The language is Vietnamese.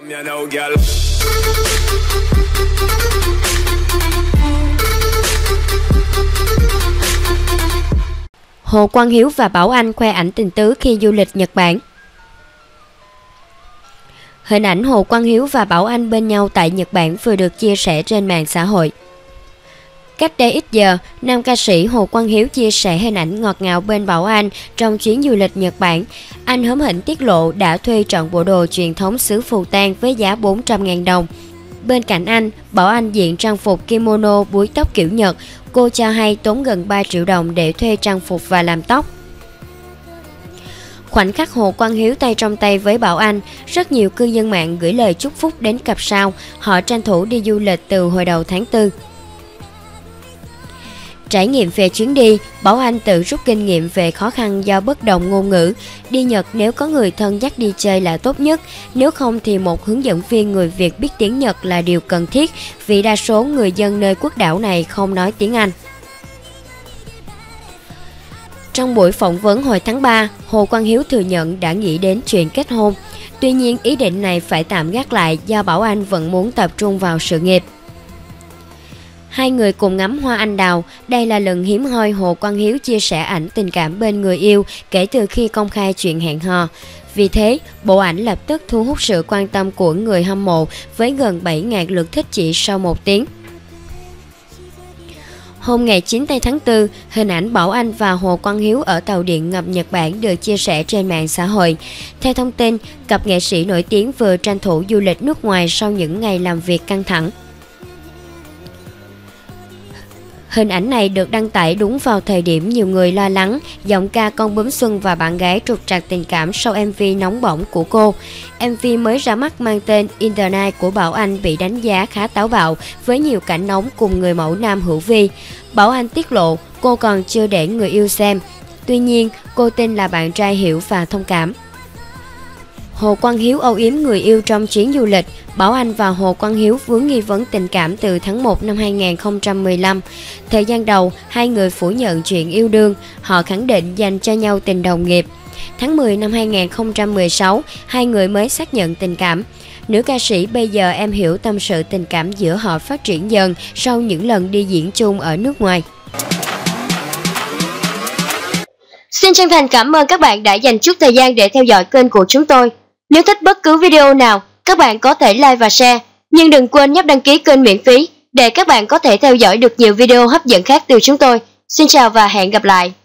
Hồ Quang Hiếu và Bảo Anh khoe ảnh tình tứ khi du lịch Nhật Bản. Hình ảnh Hồ Quang Hiếu và Bảo Anh bên nhau tại Nhật Bản vừa được chia sẻ trên mạng xã hội. Cách đây ít giờ, nam ca sĩ Hồ Quang Hiếu chia sẻ hình ảnh ngọt ngào bên Bảo Anh trong chuyến du lịch Nhật Bản. Anh hớm hỉnh tiết lộ đã thuê trọn bộ đồ truyền thống xứ Phù Tang với giá 400.000 đồng. Bên cạnh anh, Bảo Anh diện trang phục kimono búi tóc kiểu Nhật. Cô cho hay tốn gần 3 triệu đồng để thuê trang phục và làm tóc. Khoảnh khắc Hồ Quang Hiếu tay trong tay với Bảo Anh, rất nhiều cư dân mạng gửi lời chúc phúc đến cặp sao. Họ tranh thủ đi du lịch từ hồi đầu tháng 4. Trải nghiệm về chuyến đi, Bảo Anh tự rút kinh nghiệm về khó khăn do bất đồng ngôn ngữ. Đi Nhật nếu có người thân dắt đi chơi là tốt nhất, nếu không thì một hướng dẫn viên người Việt biết tiếng Nhật là điều cần thiết vì đa số người dân nơi quốc đảo này không nói tiếng Anh. Trong buổi phỏng vấn hồi tháng 3, Hồ Quang Hiếu thừa nhận đã nghĩ đến chuyện kết hôn. Tuy nhiên ý định này phải tạm gác lại do Bảo Anh vẫn muốn tập trung vào sự nghiệp. Hai người cùng ngắm hoa anh đào. Đây là lần hiếm hoi Hồ Quang Hiếu chia sẻ ảnh tình cảm bên người yêu kể từ khi công khai chuyện hẹn hò. Vì thế, bộ ảnh lập tức thu hút sự quan tâm của người hâm mộ với gần 7.000 lượt thích chỉ sau 1 tiếng. Hôm ngày 9 tháng 4, hình ảnh Bảo Anh và Hồ Quang Hiếu ở tàu điện ngầm Nhật Bản được chia sẻ trên mạng xã hội. Theo thông tin, cặp nghệ sĩ nổi tiếng vừa tranh thủ du lịch nước ngoài sau những ngày làm việc căng thẳng. Hình ảnh này được đăng tải đúng vào thời điểm nhiều người lo lắng giọng ca con bướm xuân và bạn gái trục trặc tình cảm sau MV nóng bỏng của cô. MV mới ra mắt mang tên In The Night của Bảo Anh bị đánh giá khá táo bạo với nhiều cảnh nóng cùng người mẫu nam Hữu Vi. Bảo Anh tiết lộ cô còn chưa để người yêu xem. Tuy nhiên, cô tin là bạn trai hiểu và thông cảm. Hồ Quang Hiếu âu yếm người yêu trong chuyến du lịch. Bảo Anh và Hồ Quang Hiếu vướng nghi vấn tình cảm từ tháng 1 năm 2015. Thời gian đầu, hai người phủ nhận chuyện yêu đương. Họ khẳng định dành cho nhau tình đồng nghiệp. Tháng 10 năm 2016, hai người mới xác nhận tình cảm. Nữ ca sĩ Bây Giờ Em Hiểu tâm sự tình cảm giữa họ phát triển dần sau những lần đi diễn chung ở nước ngoài. Xin chân thành cảm ơn các bạn đã dành chút thời gian để theo dõi kênh của chúng tôi. Nếu thích bất cứ video nào, các bạn có thể like và share, nhưng đừng quên nhấp đăng ký kênh miễn phí để các bạn có thể theo dõi được nhiều video hấp dẫn khác từ chúng tôi. Xin chào và hẹn gặp lại!